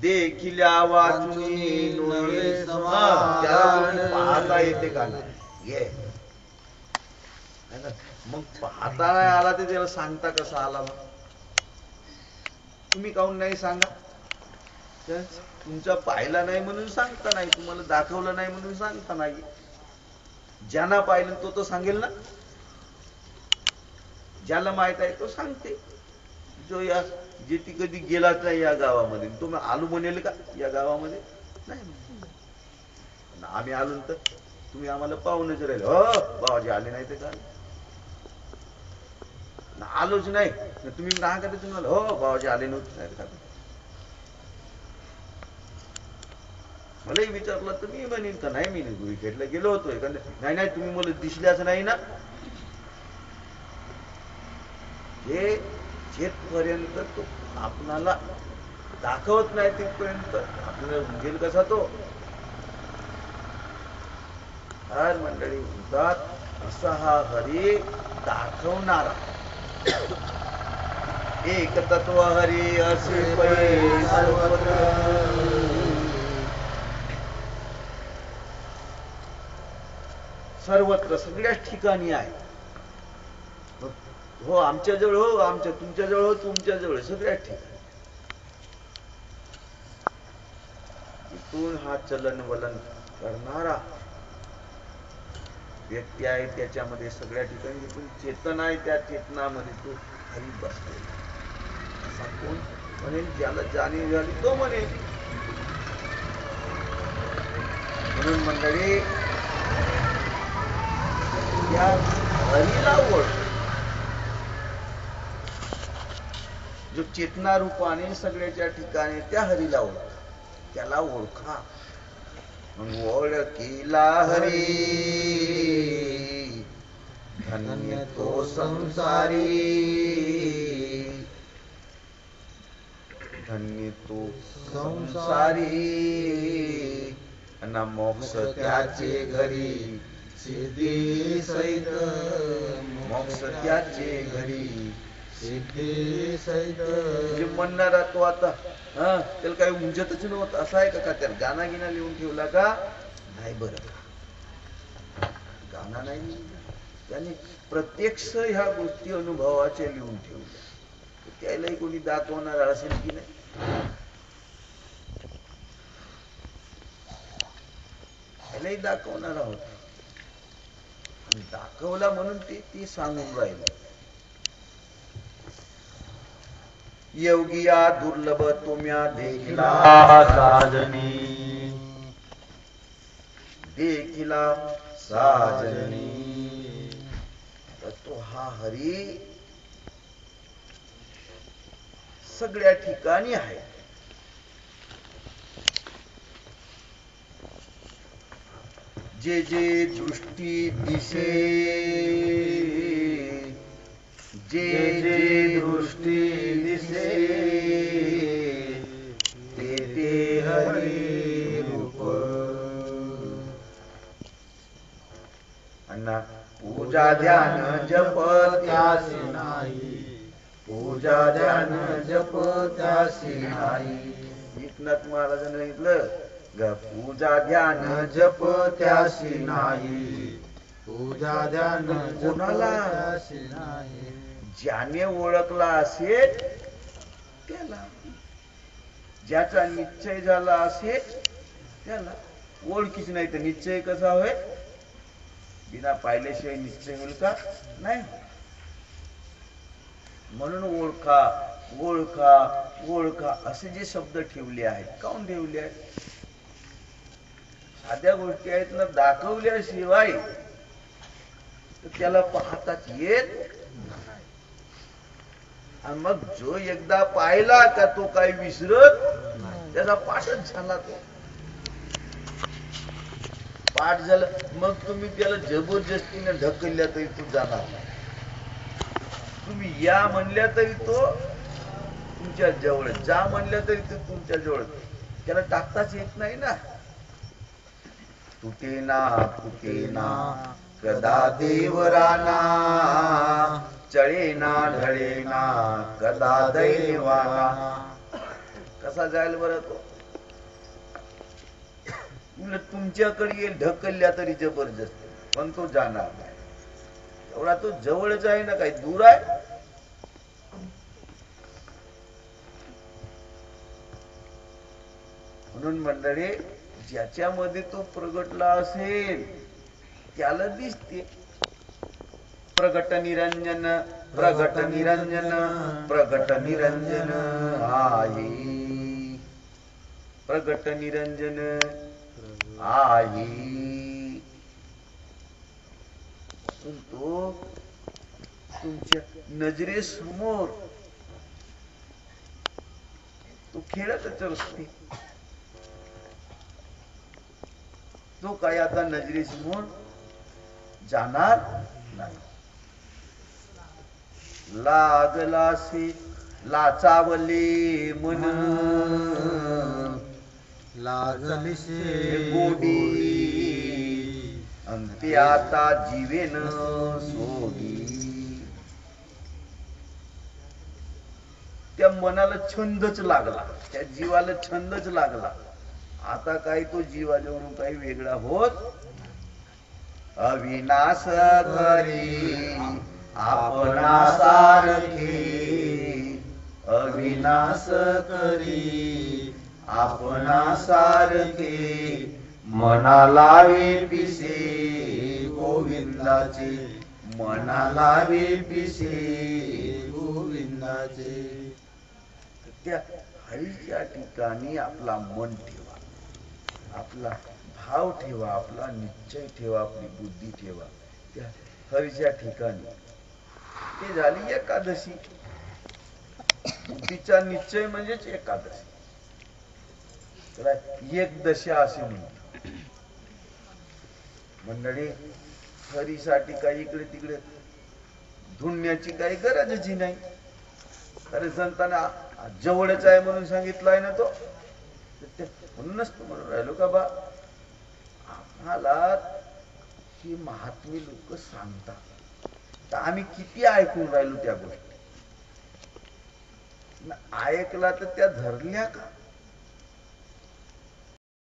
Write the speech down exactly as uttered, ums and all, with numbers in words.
देखिल्या वाचुनी नवे समान त्याला पाहता येते का नाही ये मग पाहता नाही आला ते त्याला सांगता कसा आला मग तुम्ही काहून नाही सांगा तुमचा पाहिला नाही म्हणून सांगता नाही तुम्हाला दाखवलं नाही म्हणून सांगता नाही ज्यांना पाहिलं तो तो सांगेल ना ज्याला माहित आहे तो सांगते जो या जे ती कधी गेलाच नाही या गावामध्ये तुम्ही आलो म्हणेल का या गावामध्ये नाही आम्ही आलो तर तुम्ही आम्हाला पाहूनच राहिले हो बाबाजी आले नाही ते का आलोच नाही तुम्ही काय करते तुम्हाला हो बाबाजी आले नव्हते नाही का मलाही विचारलं तर मी म्हणेन का नाही मी विकेटला गेलो होतोय का नाही नाही तुम्ही मला दिसल्याच नाही ना हे जेथपर्यंत तो आपणाला दाखवत नाही तिथपर्यंत आपल्याला उमगेल कसा तो हर मंडळी म्हणतात असा हा हरी दाखवणारा एक तत्व हरी असे सर्वत्र सर्वत्र सगळ्याच ठिकाणी आहे हो आमच्या जवळ हो आमच्या तुमच्या जवळ हो तुमच्या जवळ सगळ्याच ठिकाणी इथून हा चलन वलन करणारा व्यक्ती आहे त्याच्यामध्ये सगळ्या ठिकाणी जिथून चेतन आहे त्या चेतनामध्ये तो हरी बसलेला असा कोण म्हणेल ज्याला जाणीव झाली तो म्हणेल म्हणून मंडळी त्या हरीला ओळख जो चेतना रूपाने सगळ्याच्या ठिकाणी त्या हरीला ओळख त्याला ओळखा मग ओळखीला हरी धन्य तो संसारी धन्य तो संसारी अन मोक्ष त्याचे घरी सिद्धी सहित मोक्ष त्याचे घरी सिद्धी सहित जे म्हणणारा तो आता हा त्याला काही उमजतच नव्हतं असं आहे का त्याला गाणा गिना लिहून ठेवला का नाही बरं गाणा नाही त्याने प्रत्यक्ष ह्या गोष्टी अनुभवाच्या लिहून ठेवल्या त्यालाही कोणी दाखवणार असेल की नाही त्यालाही दाखवणार आहोत दाखवला म्हणून ते ती सांगून राहिले योगिया दुर्लभ तुम्या देखिला साजनी देखिला साजनी तो हा हरी सगळ्या ठिकाणी आहे जे जे दृष्टी दिसे जे जे दृष्टी दिसे ते ते हरी रूप अन्ना पूजा ध्यान जप त्यासी नाही पूजा ध्यान जप त्यासी नाही एकनाथ महाराजांनी सांगितलं ग पूजा ध्यान जप त्यासी नाही पूजा ध्यान कोणाला नाही ज्याने ओळखला असेल त्याला ज्याचा निश्चय झाला असेल त्याला ओळखीच नाही तर निश्चय कसा होय बिना पाहिल्याशिवाय निश्चय होईल का नाही म्हणून ओळखा ओळखा ओळखा असे जे शब्द ठेवले आहेत काऊन ठेवले आहेत साध्या गोष्टी आहेत ना दाखवल्याशिवाय त्याला पाहताच येत आणि मग जो एकदा पाहिला का तो काही विसरत त्याचा पाठच झाला तो पाठ झाला मग तुम्ही त्याला जबरदस्तीने ढकलल्या तरी तो जाणार नाही तुम्ही या म्हणल्या तरी तो तुमच्या जवळ जा म्हणल्या तरी तो तुमच्या जवळ त्याला टाकताच येत नाही ना तुटेना तुटेना कदा देवराना चळेना ढळेना कदा दैवाना कसा जाईल बरं तो उलट तुमच्याकडे येईल ढकलल्या तरी जबरदस्त, पण तो जाणार नाही. एवढा तो जवळच आहे ना, काही दूर आहे. म्हणून मंडळी, ज्याच्यामध्ये तो प्रगटला असेल त्याला दिसते. प्रगट निरंजन प्रगट निरंजन प्रगट निरंजन आहे, प्रगट निरंजन आहे. तो तुमच्या नजरेसमोर तो खेळतच असते. तो काय आता नजरेसमोर जाणार नाही. लागलासे लाचावले मन, लागलीसे गोडी अंते आता जीवेन सोडी. त्या मनाला छंदच लागला, त्या जीवाला छंदच लागला. आता काही तो जीवाजवळून काही वेगळा होत. अविनाश करी आपणा सारखे, अविनाश करी आपणा सारखे, मनाला वे पिसे गोविंदाचे, मनाला वे पिसे गोविंदाचे. त्या हरीच्या ठिकाणी आपला मन ठेवा, आपला भाव ठेवा, आपला निश्चय ठेवा, आपली बुद्धी ठेवा त्या हरीच्या ठिकाणी. ते झाली एकादशी. बुद्धीचा निश्चय म्हणजेच एकादशी. त्याला एक दशा असे म्हणतात. मंडळी, हरीसाठी काही इकडे तिकडे धुंडण्याची काही गरजच नाही. अरे संतांना जवळच आहे म्हणून सांगितलंय ना तो. म्हणूनच तो म्हणून राहिलो का बा, आम्हाला ही महात्मी लोक सांगतात तर आम्ही किती ऐकून राहिलो त्या गोष्टी. ऐकला तर त्या धरल्या का?